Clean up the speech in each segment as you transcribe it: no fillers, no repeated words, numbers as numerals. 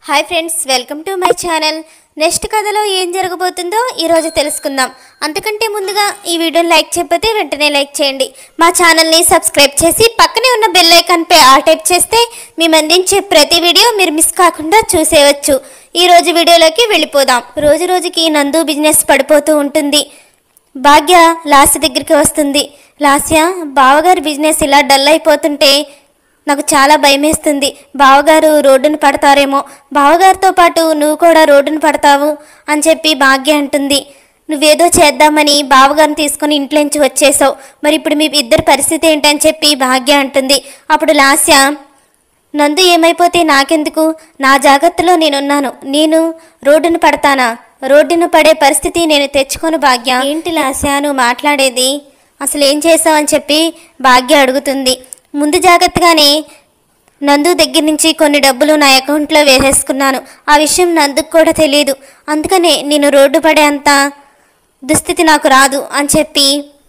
Hi friends, welcome to my channel. Next కథలో ఏం జరగబోతుందో ఈరోజు తెలుసుకుందాం. అంతకంటే ముందుగా ఈ వీడియోని లైక్ చేయకపోతే వెంటనే లైక్ చేయండి. మా ఛానల్ని సబ్స్క్రైబ్ చేసి పక్కనే ఉన్న బెల్ ఐకాన్పై ఆల్ టైప్ చేస్తే మేము అందించే ప్రతి వీడియో మీరు మిస్ కాకుండా చూసేయవచ్చు. ఈరోజు వీడియోలోకి వెళ్ళిపోదాం. రోజు రోజుకి నందు బిజినెస్ పడిపోతూ ఉంటుంది. భాగ్య లాస్య దగ్గరికి వస్తుంది. లాస్య, బావగారు బిజినెస్ ఇలా డల్ అయిపోతుంటే నాకు చాలా భయమేస్తుంది. బావగారు రోడ్డును పడతారేమో, బావగారితో పాటు నువ్వు కూడా రోడ్డును పడతావు అని చెప్పి భాగ్య అంటుంది. నువ్వేదో చేద్దామని బావగారిని తీసుకుని ఇంట్లోంచి వచ్చేసావు, మరి ఇప్పుడు మీ ఇద్దరి పరిస్థితి ఏంటని చెప్పి భాగ్య అంటుంది. అప్పుడు లాస్య, నందు ఏమైపోతే నాకెందుకు, నా జాగ్రత్తలో నేనున్నాను, నేను రోడ్డును పడతానా? రోడ్డును పడే పరిస్థితి నేను తెచ్చుకోను భాగ్య. ఏంటి లాస్య నువ్వు మాట్లాడేది, అసలు ఏం చేసావని చెప్పి భాగ్య అడుగుతుంది. ముందు జాగ్రత్తగానే నందు దగ్గర నుంచి కొన్ని డబ్బులు నా అకౌంట్లో వేసేసుకున్నాను. ఆ విషయం నందుకు కూడా తెలియదు. అందుకనే నేను రోడ్డు పడే అంత దుస్థితి నాకు రాదు అని చెప్పి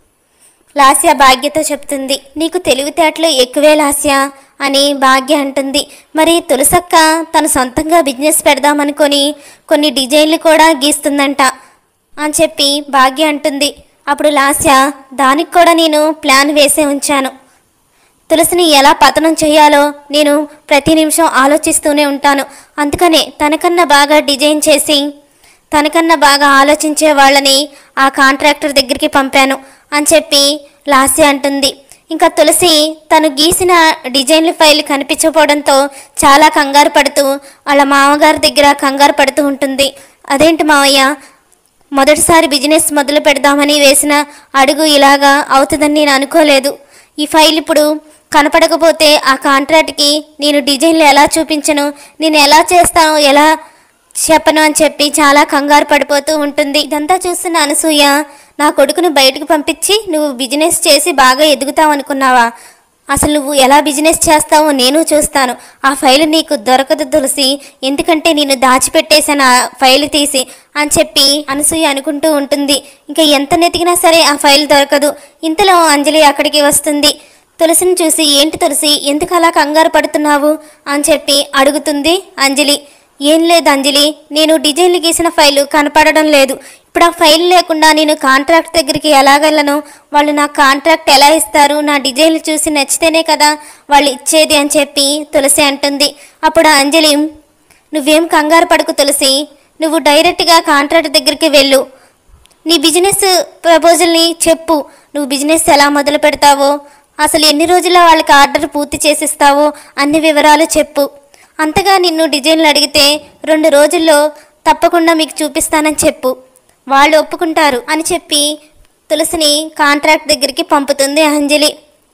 లాస్య భాగ్యతో చెప్తుంది. నీకు తెలివితేటలు ఎక్కువే లాస్య అని భాగ్య అంటుంది. మరి తులసక్క తను సొంతంగా బిజినెస్ పెడదామనుకొని కొన్ని డిజైన్లు కూడా గీస్తుందంట అని చెప్పి భాగ్య అంటుంది. అప్పుడు లాస్య, దానికి కూడా నేను ప్లాన్ వేసే ఉంచాను. తులసిని ఎలా పతనం చేయాలో నేను ప్రతి నిమిషం ఆలోచిస్తూనే ఉంటాను. అందుకనే తనకన్నా బాగా డిజైన్ చేసి తనకన్నా బాగా ఆలోచించే వాళ్ళని ఆ కాంట్రాక్టర్ దగ్గరికి పంపాను అని చెప్పి లాస్య అంటుంది. ఇంకా తులసి తను గీసిన డిజైన్ల ఫైల్ కనిపించకపోవడంతో చాలా కంగారు పడుతూ వాళ్ళ మామగారి దగ్గర కంగారు పడుతూ ఉంటుంది. అదేంటి మావయ్య, మొదటిసారి బిజినెస్ మొదలు పెడదామని వేసిన అడుగు ఇలాగా అవుతుందని నేను అనుకోలేదు. ఈ ఫైల్ ఇప్పుడు కనపడకపోతే ఆ కాంట్రాక్ట్కి నేను డిజైన్లు ఎలా చూపించను, నేను ఎలా చేస్తాను, ఎలా చెప్పను అని చెప్పి చాలా కంగారు పడిపోతూ ఉంటుంది. ఇదంతా చూస్తున్న అనసూయ, నా కొడుకును బయటకు పంపించి నువ్వు బిజినెస్ చేసి బాగా ఎదుగుతావు అనుకున్నావా? అసలు నువ్వు ఎలా బిజినెస్ చేస్తావో నేను చూస్తాను. ఆ ఫైల్ నీకు దొరకదు తులసి, ఎందుకంటే నేను దాచిపెట్టేశాను ఆ ఫైల్ తీసి అని చెప్పి అనసూయ అనుకుంటూ ఉంటుంది. ఇంకా ఎంత నెతికినా సరే ఆ ఫైల్ దొరకదు. ఇంతలో అంజలి అక్కడికి వస్తుంది. తులసిని చూసి, ఏంటి తులసి, ఎందుకు అలా కంగారు పడుతున్నావు అని చెప్పి అడుగుతుంది అంజలి. ఏం లేదు అంజలి, నేను డిజైన్లు గీసిన ఫైలు కనపడడం లేదు. ఇప్పుడు ఆ ఫైల్ లేకుండా నేను కాంట్రాక్ట్ దగ్గరికి ఎలాగలను? వాళ్ళు నాకు కాంట్రాక్ట్ ఎలా ఇస్తారు? నా డిజైన్లు చూసి నచ్చితేనే కదా వాళ్ళు ఇచ్చేది అని చెప్పి తులసి అంటుంది. అప్పుడు అంజలి, నువ్వేం కంగారు పడకు తులసి, నువ్వు డైరెక్ట్గా కాంట్రాక్ట్ దగ్గరికి వెళ్ళు, నీ బిజినెస్ ప్రపోజల్ని చెప్పు, నువ్వు బిజినెస్ ఎలా మొదలు పెడతావో, అసలు ఎన్ని రోజుల్లో వాళ్ళకి ఆర్డర్ పూర్తి చేసిస్తావో అన్ని వివరాలు చెప్పు. అంతగా నిన్ను డిజైన్లు అడిగితే 2 రోజుల్లో తప్పకుండా మీకు చూపిస్తానని చెప్పు, వాళ్ళు ఒప్పుకుంటారు అని చెప్పి తులసిని కాంట్రాక్ట్ దగ్గరికి పంపుతుంది అంజలి.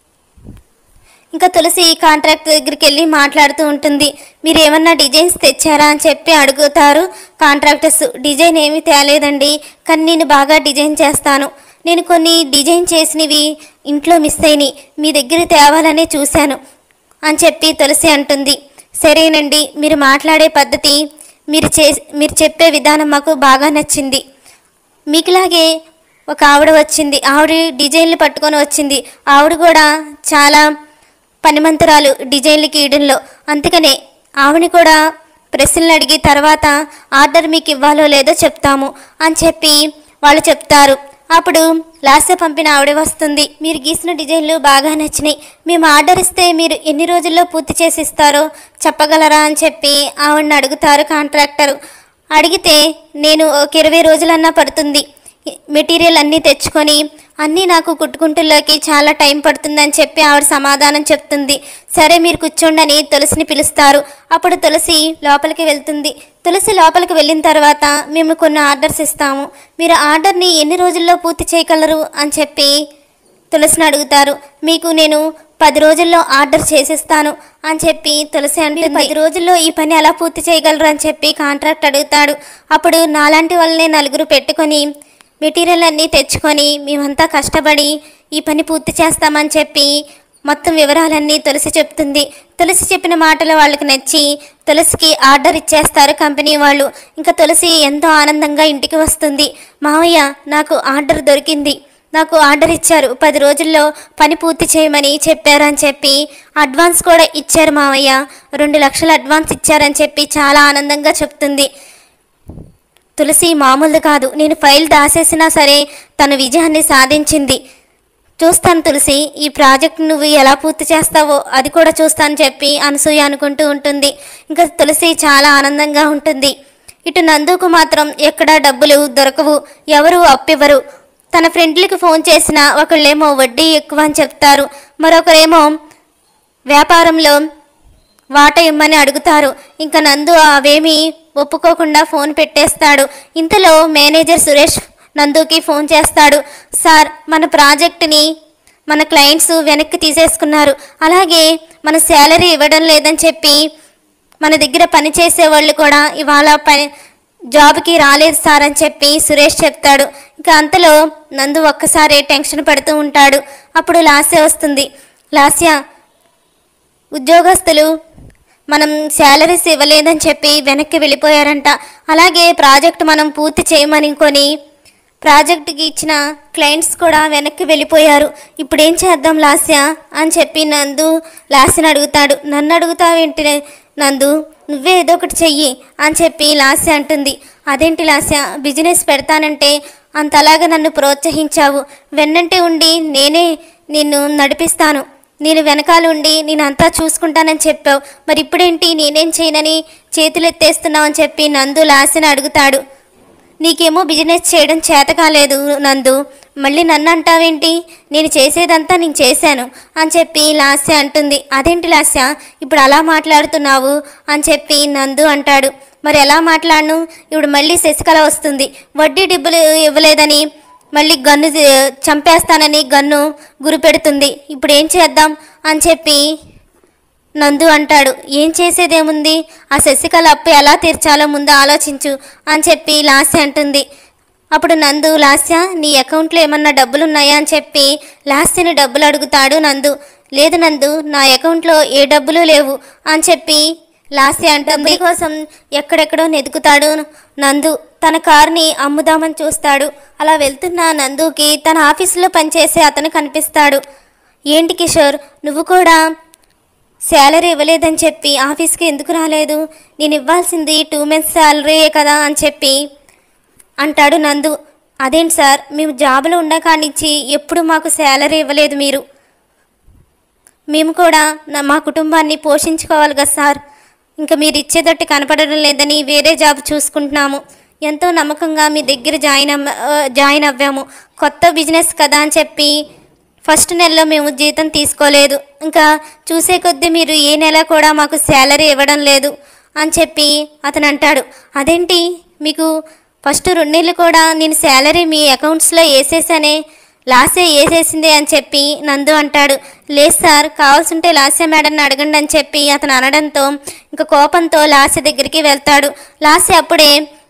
ఇంకా తులసి కాంట్రాక్ట్ దగ్గరికి వెళ్ళి మాట్లాడుతూ ఉంటుంది. మీరు ఏమన్నా డిజైన్స్ తెచ్చారా అని చెప్పి అడుగుతారు కాంట్రాక్టర్స్. డిజైన్ ఏమీ తేలేదండి, కానీ నేను బాగా డిజైన్ చేస్తాను. నేను కొన్ని డిజైన్ చేసినవి ఇంట్లో మిస్ అయినాయి, మీ దగ్గర తేవాలనే చూశాను అని చెప్పి తులసి అంటుంది. సరేనండి, మీరు మాట్లాడే పద్ధతి, మీరు చెప్పే విధానం మాకు బాగా నచ్చింది. మీకులాగే ఒక ఆవిడ వచ్చింది, ఆవిడ డిజైన్లు పట్టుకొని వచ్చింది. ఆవిడ కూడా చాలా పనిమంతురాలు డిజైన్లు గీయడంలో. అందుకనే ఆవిడని కూడా ప్రశ్నలు అడిగి తర్వాత ఆర్డర్ మీకు ఇవ్వాలో లేదో చెప్తాము అని చెప్పి వాళ్ళు చెప్తారు. అప్పుడు లాస్య పంపిన ఆవిడ వస్తుంది. మీరు గీసిన డిజైన్లు బాగా నచ్చినాయి, మేము ఆర్డర్ ఇస్తే మీరు ఎన్ని రోజుల్లో పూర్తి చేసి ఇస్తారో చెప్పగలరా అని చెప్పి ఆవిడని అడుగుతారు కాంట్రాక్టర్. అడిగితే నేను ఒక 20 రోజులన్నా పడుతుంది, మెటీరియల్ అన్నీ తెచ్చుకొని అన్నీ నాకు కుట్టుకుంటుల్లోకి చాలా టైం పడుతుందని చెప్పి ఆవిడ సమాధానం చెప్తుంది. సరే మీరు కూర్చోండి అని తులసిని పిలుస్తారు. అప్పుడు తులసి లోపలికి వెళ్తుంది. తులసి లోపలికి వెళ్ళిన తర్వాత, మేము కొన్ని ఆర్డర్స్ ఇస్తాము, మీరు ఆర్డర్ని ఎన్ని రోజుల్లో పూర్తి చేయగలరు అని చెప్పి తులసిని అడుగుతారు. మీకు నేను 10 రోజుల్లో ఆర్డర్ చేసిస్తాను అని చెప్పి తులసి అంటే, 10 రోజుల్లో ఈ పని ఎలా పూర్తి చేయగలరు అని చెప్పి కాంట్రాక్ట్ అడుగుతాడు. అప్పుడు నాలాంటి వాళ్ళని 4 పెట్టుకొని మెటీరియల్ అన్నీ తెచ్చుకొని మేమంతా కష్టపడి ఈ పని పూర్తి చేస్తామని చెప్పి మొత్తం వివరాలన్నీ తులసి చెప్తుంది. తులసి చెప్పిన మాటలు వాళ్ళకి నచ్చి తులసికి ఆర్డర్ ఇచ్చేస్తారు కంపెనీ వాళ్ళు. ఇంకా తులసి ఎంతో ఆనందంగా ఇంటికి వస్తుంది. మావయ్య, నాకు ఆర్డర్ దొరికింది, నాకు ఆర్డర్ ఇచ్చారు, 10 రోజుల్లో పని పూర్తి చేయమని చెప్పారు అని చెప్పి అడ్వాన్స్ కూడా ఇచ్చారు మావయ్య, 2 లక్షలు అడ్వాన్స్ ఇచ్చారని చెప్పి చాలా ఆనందంగా చెప్తుంది. తులసి మామూలు కాదు, నేను ఫైల్ దాసేసినా సరే తన విజయాన్ని సాధించింది. చూస్తాను తులసి, ఈ ప్రాజెక్ట్ నువ్వు ఎలా పూర్తి చేస్తావో అది కూడా చూస్తాను చెప్పి అనసూయ అనుకుంటూ ఉంటుంది. ఇంకా తులసి చాలా ఆనందంగా ఉంటుంది. ఇటు నందుకు మాత్రం ఎక్కడా డబ్బులు దొరకవు, ఎవరు అప్పివ్వరు. తన ఫ్రెండ్లకి ఫోన్ చేసినా ఒకళ్ళేమో వడ్డీ ఎక్కువ అని చెప్తారు, మరొకరేమో వ్యాపారంలో వాటా ఇమ్మని అడుగుతారు. ఇంకా నందు అవేమీ ఒప్పుకోకుండా ఫోన్ పెట్టేస్తాడు. ఇంతలో మేనేజర్ సురేష్ నందుకి ఫోన్ చేస్తాడు. సార్, మన ప్రాజెక్ట్ని మన క్లయింట్స్ వెనక్కి తీసేసుకున్నారు, అలాగే మన శాలరీ ఇవ్వడం లేదని చెప్పి మన దగ్గర పనిచేసే వాళ్ళు కూడా ఇవాళ జాబ్కి రాలేదు సార్ అని చెప్పి సురేష్ చెప్తాడు. ఇంకా అంతలో నందు ఒక్కసారి టెన్షన్ పడుతూ ఉంటాడు. అప్పుడు లాస్య వస్తుంది. లాస్య, ఉద్యోగస్తులు మనం శాలరీస్ ఇవ్వలేదని చెప్పి వెనక్కి వెళ్ళిపోయారంట, అలాగే ప్రాజెక్ట్ మనం పూర్తి చేయమని కొని ప్రాజెక్ట్కి ఇచ్చిన క్లయింట్స్ కూడా వెనక్కి వెళ్ళిపోయారు. ఇప్పుడు ఏం చేద్దాం లాస్య అని చెప్పి నందు లాస్యని అడుగుతాడు. నన్ను అడుగుతావేంటి నందు, నువ్వే ఏదో ఒకటి చెయ్యి అని చెప్పి లాస్య అంటుంది. అదేంటి లాస్య, బిజినెస్ పెడతానంటే అంతలాగా నన్ను ప్రోత్సహించావు, వెన్నంటే ఉండి నేనే నిన్ను నడిపిస్తాను, నేను వెనకాల ఉండి నేనంతా చూసుకుంటానని చెప్పావు, మరి ఇప్పుడేంటి నేనేం చేయనని చేతులు ఎత్తేస్తున్నావు అని చెప్పి నందు లాస్యని అడుగుతాడు. నీకేమో బిజినెస్ చేయడం చేత కాలేదు నందు, మళ్ళీ నన్ను అంటావేంటి, నేను చేసేదంతా నేను చేశాను అని చెప్పి లాస్య అంటుంది. అదేంటి లాస్య ఇప్పుడు అలా మాట్లాడుతున్నావు అని చెప్పి నందు అంటాడు. మరి ఎలా మాట్లాడను, ఇప్పుడు మళ్ళీ శశికళ వస్తుంది, వడ్డీ డబ్బులు ఇవ్వలేదని మళ్ళీ గన్ను చంపేస్తానని గన్ను గురి పెడుతుంది, ఇప్పుడు ఏం చేద్దాం అని చెప్పి నందు అంటాడు. ఏం చేసేదేముంది, ఆ శశికళ అప్పు ఎలా తీర్చాలో ముందు ఆలోచించు అని చెప్పి లాస్య అంటుంది. అప్పుడు నందు, లాస్య నీ అకౌంట్లో ఏమన్నా డబ్బులు ఉన్నాయా అని చెప్పి లాస్యని డబ్బులు అడుగుతాడు నందు. లేదు నందు, నా అకౌంట్లో ఏ డబ్బులు లేవు అని చెప్పి లాస్య అంటుంది. కోసం ఎక్కడెక్కడో వెతుకుతాడు నందు. తన కారుని అమ్ముదామని చూస్తాడు. అలా వెళ్తున్న నందుకి తన ఆఫీసులో పనిచేసే అతను కనిపిస్తాడు. ఏంటి కిషోర్, నువ్వు కూడా శాలరీ ఇవ్వలేదని చెప్పి ఆఫీస్కి ఎందుకు రాలేదు, నేను ఇవ్వాల్సింది 2 months శాలరీయే కదా అని చెప్పి అంటాడు నందు. అదేంటి సార్, మేము జాబులో ఉండకానిచ్చి ఎప్పుడు మాకు శాలరీ ఇవ్వలేదు మీరు, మేము కూడా మా కుటుంబాన్ని పోషించుకోవాలి కదా సార్, ఇంకా మీరు ఇచ్చేదట్టు కనపడడం లేదని వేరే జాబ్ చూసుకుంటున్నాము, ఎంతో నమ్మకంగా మీ దగ్గర జాయిన్ అవ్వాము, కొత్త బిజినెస్ కదా అని చెప్పి ఫస్ట్ నెలలో మేము జీతం తీసుకోలేదు, ఇంకా చూసే కొద్దీ మీరు ఏ నెల కూడా మాకు శాలరీ ఇవ్వడం లేదు అని చెప్పి అతను అంటాడు. అదేంటి, మీకు ఫస్ట్ 2 నెలలు కూడా నేను శాలరీ మీ అకౌంట్స్లో వేసేసానే, లాస్య వేసేసిందే అని చెప్పి నందు అంటాడు. లేదు సార్, కావాల్సింటే లాస్య మేడంని అడగండి అని చెప్పి అతను అనడంతో ఇంకా కోపంతో లాస్య దగ్గరికి వెళ్తాడు. లాస్య అప్పుడే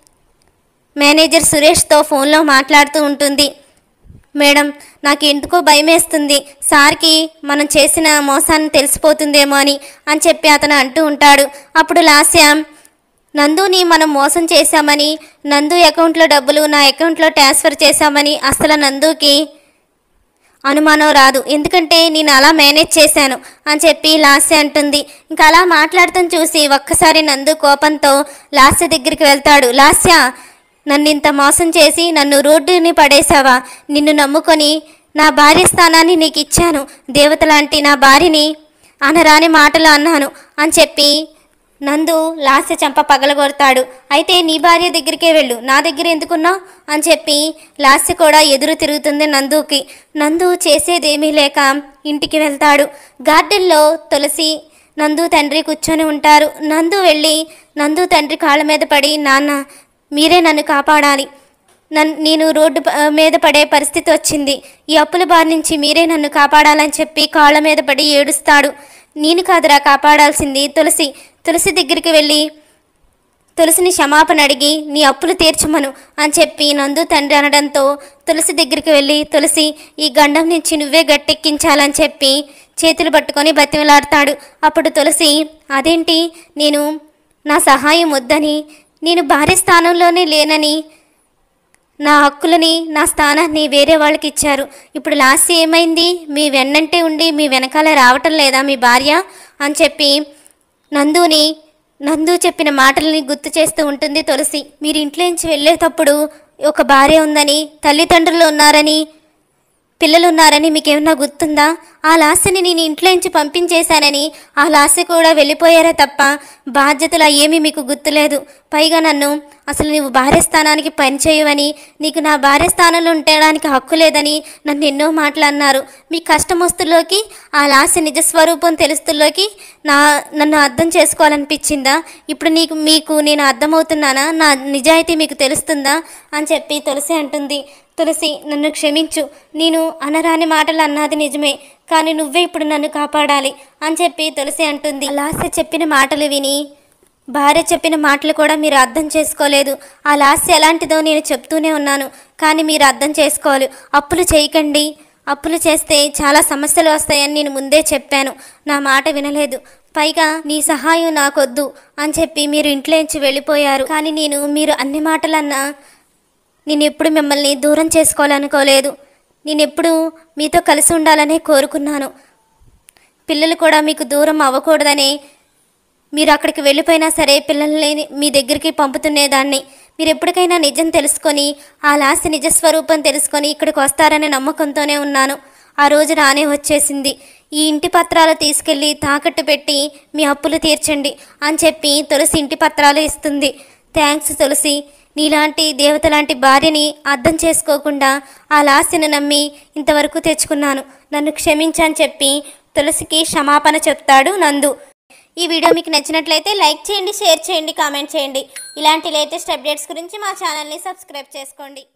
మేనేజర్ సురేష్తో ఫోన్లో మాట్లాడుతూ ఉంటుంది. మేడం, నాకు ఎందుకో భయం వేస్తుంది, సార్కి మనం చేసిన మోసాన్ని తెలిసిపోతుందేమో అని చెప్పి అతను అంటూ ఉంటాడు. అప్పుడు లాస్య, నందుని మనం మోసం చేశామని, నందు అకౌంట్లో డబ్బులు నా అకౌంట్లో ట్రాన్స్ఫర్ చేశామని అసలు నందుకి అనుమానం రాదు, ఎందుకంటే నేను అలా మేనేజ్ చేశాను అని చెప్పి లాస్య అంటుంది. ఇంకా అలా మాట్లాడటం చూసి ఒక్కసారి నందు కోపంతో లాస్య దగ్గరికి వెళ్తాడు. లాస్య, నన్ను ఇంత మోసం చేసి నన్ను రోడ్డుని పడేశావా, నిన్ను నమ్ముకొని నా భార్య స్థానాన్ని నీకు ఇచ్చాను, దేవత లాంటి నా భార్యని అనరాని మాటలు అన్నాను అని చెప్పి నందు లాస్య చంప పగలగొడతాడు. అయితే నీ భార్య దగ్గరికే వెళ్ళు, నా దగ్గర ఎందుకున్నావు అని చెప్పి లాస్య కూడా ఎదురు తిరుగుతుంది నందుకి. నందు చేసేదేమీ లేక ఇంటికి వెళ్తాడు. గార్డెన్లో తులసి నందు తండ్రి కూర్చొని ఉంటారు. నందు వెళ్ళి నందు తండ్రి కాళ్ళ మీద పడి, నాన్న మీరే నన్ను కాపాడాలి, నేను రోడ్డు మీద పడే పరిస్థితి వచ్చింది, ఈ అప్పుల బారి నుంచి మీరే నన్ను కాపాడాలని చెప్పి కాళ్ళ మీద పడి ఏడుస్తాడు. నేను కాదురా కాపాడాల్సింది, తులసి దగ్గరికి వెళ్ళి తులసిని క్షమాపణ అడిగి నీ అప్పులు తీర్చమను అని చెప్పి నందు తండ్రి అనడంతో తులసి దగ్గరికి వెళ్ళి, తులసి ఈ గండం నుంచి నువ్వే గట్టెక్కించాలని చెప్పి చేతులు పట్టుకొని బతిమలాడతాడు. అప్పుడు తులసి, అదేంటి, నేను నా సహాయం వద్దని, నేను భార్య స్థానంలోనే లేనని నా హక్కులని నా స్థానాన్ని వేరే వాళ్ళకి ఇచ్చారు. ఇప్పుడు లాస్ట్ ఏమైంది? మీ వెన్నంటే ఉండి మీ వెనకాల రావటం లేదా మీ భార్య అని చెప్పి నందు చెప్పిన మాటలని గుర్తు చేస్తూ ఉంటుంది తులసి. మీరు ఇంట్లో నుంచి వెళ్ళేటప్పుడు ఒక భార్య ఉందని, తల్లిదండ్రులు ఉన్నారని, పిల్లలు ఉన్నారని మీకేమన్నా గుర్తుందా? ఆ లాస్యని నేను ఇంట్లో నుంచి పంపించేశానని ఆ లాస్య కూడా వెళ్ళిపోయారే తప్ప బాధ్యతలు ఏమీ మీకు గుర్తులేదు. పైగా నన్ను అసలు నువ్వు భార్య స్థానానికి పనిచేయవని, నీకు నా భార్య స్థానంలో ఉండడానికి హక్కు లేదని నన్ను ఎన్నో మాటలు అన్నారు. మీ కష్టమస్తుల్లోకి ఆ లాస్య నిజస్వరూపం తెలుస్తుల్లోకి నన్ను అర్థం చేసుకోవాలనిపించిందా? ఇప్పుడు మీకు నేను అర్థమవుతున్నానా? నా నిజాయితీ మీకు తెలుస్తుందా అని చెప్పి తులసి అంటుంది. తులసి, నన్ను క్షమించు, నేను అనరాని మాటలు అన్నది నిజమే, కానీ నువ్వే ఇప్పుడు నన్ను కాపాడాలి అని చెప్పి తులసి అంటుంది. లాస్య చెప్పిన మాటలు విని భార్య చెప్పిన మాటలు కూడా మీరు అర్థం చేసుకోలేదు. ఆ లాస్య ఎలాంటిదో నేను చెప్తూనే ఉన్నాను, కానీ మీరు అర్థం చేసుకోవాలి. అప్పులు చేయకండి, అప్పులు చేస్తే చాలా సమస్యలు వస్తాయని నేను ముందే చెప్పాను, నా మాట వినలేదు. పైగా నీ సహాయం నాకొద్దు అని చెప్పి మీరు ఇంట్లోంచి వెళ్ళిపోయారు. కానీ మీరు అన్ని మాటలన్నా నేను ఎప్పుడు మిమ్మల్ని దూరం చేసుకోవాలనుకోలేదు. నేను ఎప్పుడు మీతో కలిసి ఉండాలనే కోరుకున్నాను. పిల్లలు కూడా మీకు దూరం అవ్వకూడదని మీరు అక్కడికి వెళ్ళిపోయినా సరే పిల్లల్ని మీ దగ్గరికి పంపుతునేదాన్ని. మీరు ఎప్పటికైనా నిజం తెలుసుకొని ఆ లాస్య నిజస్వరూపం తెలుసుకొని ఇక్కడికి వస్తారనే నమ్మకంతోనే ఉన్నాను. ఆ రోజు రానే వచ్చేసింది. ఈ ఇంటి పత్రాలు తీసుకెళ్ళి తాకట్టు పెట్టి మీ అప్పులు తీర్చండి అని చెప్పి తులసి ఇంటి పత్రాలు ఇస్తుంది. థ్యాంక్స్ తులసి, నీలాంటి దేవత లాంటి భార్యని అర్థం చేసుకోకుండా ఆ లాస్యను నమ్మి ఇంతవరకు తెచ్చుకున్నాను, నన్ను క్షమించని చెప్పి తులసికి క్షమాపణ చెప్తాడు నందు. ఈ వీడియో మీకు నచ్చినట్లయితే లైక్ చేయండి, షేర్ చేయండి, కామెంట్ చేయండి. ఇలాంటి లేటెస్ట్ అప్డేట్స్ గురించి మా ఛానల్ని సబ్స్క్రైబ్ చేసుకోండి.